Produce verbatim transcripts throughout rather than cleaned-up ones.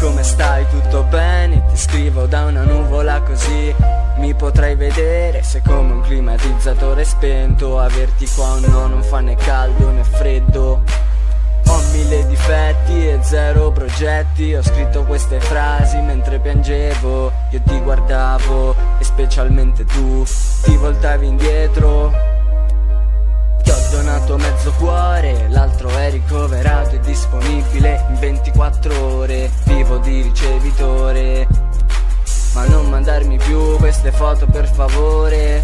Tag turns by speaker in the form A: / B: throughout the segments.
A: come stai? Tutto bene? Ti scrivo da una nuvola così mi potrai vedere se come un climatizzatore spento. Averti qua o no non fa né caldo né freddo. Ho mille difetti e zero progetti. Ho scritto queste frasi mentre piangevo. Io ti guardavo e specialmente tu ti voltavi indietro. Ti ho donato mezzo cuore, l'altro è ricoverato e disponibile in ventiquattro ore. Vivo di ricevitore, ma non mandarmi più queste foto per favore.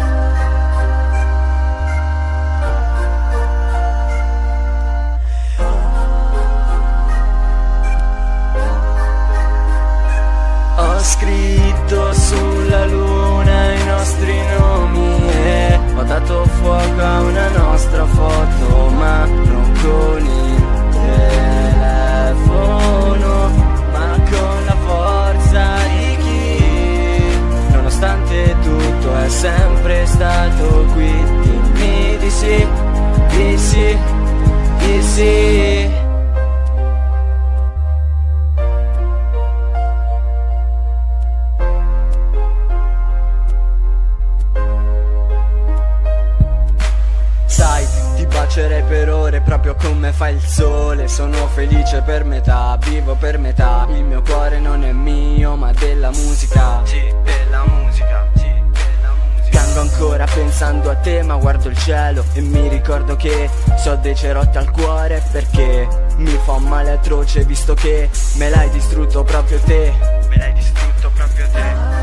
A: Ho scritto sulla luna i nostri nomi e ho dato fuoco a una nostra foto, ma non con il telefono, ma con la forza di chi, nonostante tutto, è sempre stato qui. Dimmi di sì, di sì, di sì. Sai, ti bacerei per ore proprio come fa il sole. Sono felice per metà, vivo per metà. Il mio cuore non è mio ma della musica. Sì, della musica, sì, della musica. Piango ancora pensando a te ma guardo il cielo e mi ricordo che so dei cerotti al cuore, perché mi fa un male atroce visto che me l'hai distrutto proprio te. Me l'hai distrutto proprio te.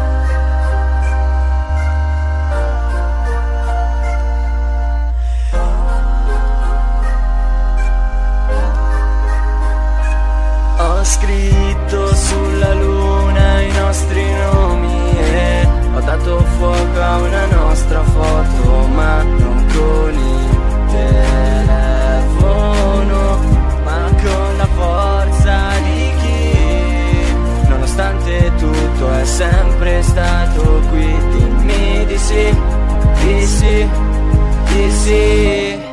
A: Ho scritto sulla luna i nostri nomi e ho dato fuoco a una nostra foto, ma non con il telefono, ma con la forza di chi, nonostante tutto, è sempre stato qui. Dimmi di sì, di sì, di sì.